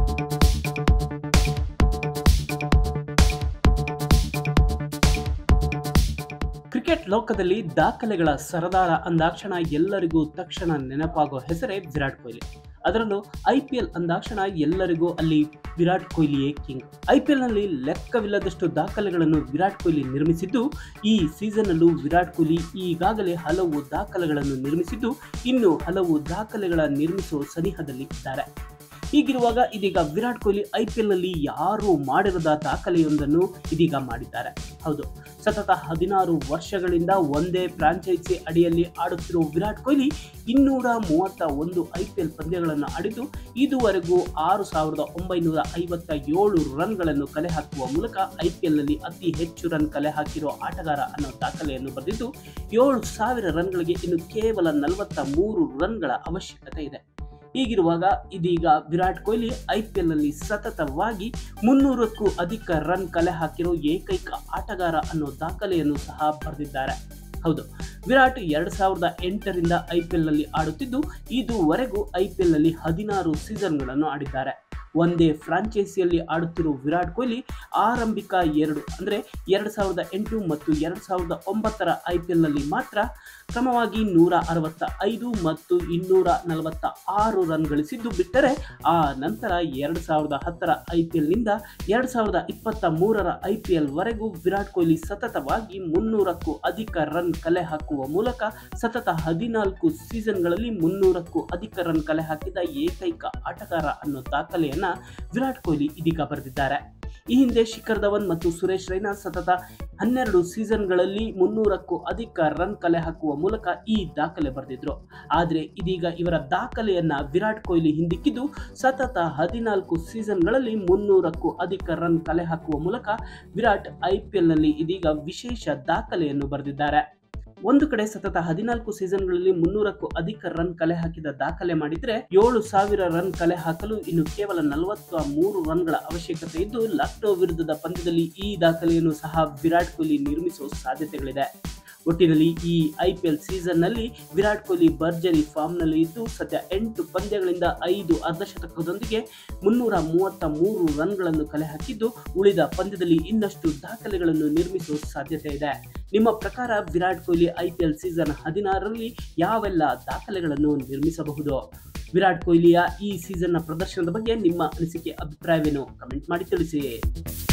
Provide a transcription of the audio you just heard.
Cricket ಲೋಕದಲ್ಲಿ ದಾಖಲೆಗಳ ಸರದಾರ ಅಂದಾಕ್ಷಣ ಎಲ್ಲರಿಗೂ ತಕ್ಷಣ ನೆನಪಾಗೋ ಹೆಸರೇ ವಿರಾಟ್ ಕೊಹ್ಲಿ. ಅದರಲ್ಲೂ ಐಪಿಎಲ್ ಅಂದಾಕ್ಷಣ ಎಲ್ಲರಿಗೂ ಅಲ್ಲಿ ವಿರಾಟ್ ಕೊಹ್ಲಿಯೇ ಕಿಂಗ್. ಐಪಿಎಲ್ನಲ್ಲಿ ಲೆಕ್ಕವಿಲ್ಲದಷ್ಟು ದಾಖಲೆಗಳನ್ನು ವಿರಾಟ್ ಕೊಹ್ಲಿ ನಿರ್ಮಿಸಿದ್ದು, ಈ ಸೀಸನ್ನಲ್ಲೂ ವಿರಾಟ್ ಕೊಹ್ಲಿ ಈಗಾಗಲೇ ಹಲವು ದಾಖಲೆಗಳನ್ನು ನಿರ್ಮಿಸಿದ್ದು, ಇನ್ನು ಹಲವು ದಾಖಲೆಗಳ ನಿರ್ಮಿಸುವ ಸನಿಹದಲ್ಲಿ ಇದ್ದಾರೆ. ಹೀಗಿರುವಾಗ ಇದೀಗ ವಿರಾಟ್ ಕೊಹ್ಲಿ ಐಪಿಎಲ್ನಲ್ಲಿ ಯಾರೂ ಮಾಡಿರದ ದಾಖಲೆಯೊಂದನ್ನು ಇದೀಗ ಮಾಡಿದ್ದಾರೆ. ಹೌದು, ಸತತ 16 ವರ್ಷಗಳಿಂದ ಒಂದೇ ಫ್ರಾಂಚೈಸಿ ಅಡಿಯಲ್ಲಿ ಆಡುತ್ತಿರುವ ವಿರಾಟ್ ಕೊಹ್ಲಿ 231 ಐಪಿಎಲ್ ಪಂದ್ಯಗಳನ್ನು ಆಡಿದ್ದು, ಇದುವರೆಗೂ 6,957 ರನ್ಗಳನ್ನು ಕಲೆ ಹಾಕುವ ಮೂಲಕ ಐಪಿಎಲ್ನಲ್ಲಿ ಅತಿ ಹೆಚ್ಚು ರನ್ ಕಲೆ ಹಾಕಿರುವ ಆಟಗಾರ ಅನ್ನೋ ದಾಖಲೆಯನ್ನು ಬರೆದಿದ್ದು, 7,000 ರನ್ಗಳಿಗೆ ಇನ್ನು ಕೇವಲ 43 ರನ್ಗಳ ಅವಶ್ಯಕತೆ ಇದೆ. ಹೀಗಿರುವಾಗ ಇದೀಗ ವಿರಾಟ್ ಕೊಹ್ಲಿ ಐಪಿಎಲ್ನಲ್ಲಿ ಸತತವಾಗಿ 300ಕ್ಕೂ ಅಧಿಕ ರನ್ ಕಲೆ ಹಾಕಿರೋ ಏಕೈಕ ಆಟಗಾರ ಅನ್ನೋ ದಾಖಲೆಯನ್ನು ಸಹ ಬರೆದಿದ್ದಾರೆ. ಹೌದು, ವಿರಾಟ್ 2008ರಿಂದ ಐಪಿಎಲ್ನಲ್ಲಿ ಆಡುತ್ತಿದ್ದು, ಇದುವರೆಗೂ ಐಪಿಎಲ್ನಲ್ಲಿ 16 ಸೀಸನ್ಗಳನ್ನು ಆಡಿದ್ದಾರೆ. ಒಂದೇ ಫ್ರಾಂಚೈಸಿಯಲ್ಲಿ ಆಡುತ್ತಿರುವ ವಿರಾಟ್ ಕೊಹ್ಲಿ ಆರಂಭಿಕ 2008 ಮತ್ತು 2009ರ ಐಪಿಎಲ್ನಲ್ಲಿ ಮಾತ್ರ ಕ್ರಮವಾಗಿ 165 ಮತ್ತು 246 ರನ್ ಗಳಿಸಿದ್ದು ಬಿಟ್ಟರೆ, ಆ ನಂತರ 2010ರ ಐಪಿಎಲ್ನಿಂದ 2023ರ ಐಪಿಎಲ್ ವರೆಗೂ ವಿರಾಟ್ ಕೊಹ್ಲಿ ಸತತವಾಗಿ 300ಕ್ಕೂ ಅಧಿಕ ರನ್ ಕಲೆ ಹಾಕುವ ಮೂಲಕ ಸತತ 14 ಸೀಸನ್ಗಳಲ್ಲಿ 300ಕ್ಕೂ ಅಧಿಕ ರನ್ ಕಲೆ ಹಾಕಿದ ಏಕೈಕ ಆಟಗಾರ ಅನ್ನೋ ದಾಖಲೆಯನ್ನ ವಿರಾಟ್ ಕೊಹ್ಲಿ ಇದೀಗ ಬರೆದಿದ್ದಾರೆ. ಈ ಹಿಂದೆ ಶಿಖರ್ ಧವನ್ ಮತ್ತು ಸುರೇಶ್ ರೈನಾ ಸತತ 12 ಸೀಸನ್ಗಳಲ್ಲಿ 300ಕ್ಕೂ ಅಧಿಕ ರನ್ ಕಲೆ ಹಾಕುವ ಮೂಲಕ ಈ ದಾಖಲೆ ಬರೆದಿದ್ರು. ಆದರೆ ಇದೀಗ ಇವರ ದಾಖಲೆಯನ್ನ ವಿರಾಟ್ ಕೊಹ್ಲಿ ಹಿಂದಿಕ್ಕಿದ್ದು, ಸತತ 14 ಸೀಸನ್ಗಳಲ್ಲಿ 300ಕ್ಕೂ ಅಧಿಕ ರನ್ ಕಲೆ ಹಾಕುವ ಮೂಲಕ ವಿರಾಟ್ ಐಪಿಎಲ್ನಲ್ಲಿ ಇದೀಗ ವಿಶೇಷ ದಾಖಲೆಯನ್ನು ಬರೆದಿದ್ದಾರೆ. ಒಂದು ಕಡೆ ಸತತ 14 ಸೀಸನ್ಗಳಲ್ಲಿ 300ಕ್ಕೂ ಅಧಿಕ ರನ್ ಕಲೆ ಹಾಕಿದ ದಾಖಲೆ ಮಾಡಿದ್ರೆ, 7,000 ರನ್ ಕಲೆ ಹಾಕಲು ಇನ್ನು ಕೇವಲ 43 ರನ್ಗಳ ಅವಶ್ಯಕತೆ ಇದ್ದು, ಲಕ್ನೋ ವಿರುದ್ಧದ ಪಂದ್ಯದಲ್ಲಿ ಈ ದಾಖಲೆಯನ್ನು ಸಹ ವಿರಾಟ್ ಕೊಹ್ಲಿ ನಿರ್ಮಿಸುವ ಸಾಧ್ಯತೆಗಳಿದೆ. ಒಟ್ಟಿನಲ್ಲಿ ಈ ಐಪಿಎಲ್ ಸೀಸನ್ನಲ್ಲಿ ವಿರಾಟ್ ಕೊಹ್ಲಿ ಭರ್ಜರಿ ಫಾರ್ಮ್ನಲ್ಲಿ ಇದ್ದು, ಸದ್ಯ 8 ಪಂದ್ಯಗಳಿಂದ 5 ಅರ್ಧಶತಕದೊಂದಿಗೆ 333 ರನ್ಗಳನ್ನು ಕಲೆ ಹಾಕಿದ್ದು, ಉಳಿದ ಪಂದ್ಯದಲ್ಲಿ ಇನ್ನಷ್ಟು ದಾಖಲೆಗಳನ್ನು ನಿರ್ಮಿಸುವ ಸಾಧ್ಯತೆ ಇದೆ. ನಿಮ್ಮ ಪ್ರಕಾರ ವಿರಾಟ್ ಕೊಹ್ಲಿ ಐಪಿಎಲ್ ಸೀಸನ್ 16ರಲ್ಲಿ ಯಾವೆಲ್ಲ ದಾಖಲೆಗಳನ್ನು ನಿರ್ಮಿಸಬಹುದು? ವಿರಾಟ್ ಕೊಹ್ಲಿಯ ಈ ಸೀಸನ್ನ ಪ್ರದರ್ಶನದ ಬಗ್ಗೆ ನಿಮ್ಮ ಅನಿಸಿಕೆ, ಅಭಿಪ್ರಾಯವೇನು? ಕಮೆಂಟ್ ಮಾಡಿ ತಿಳಿಸಿ.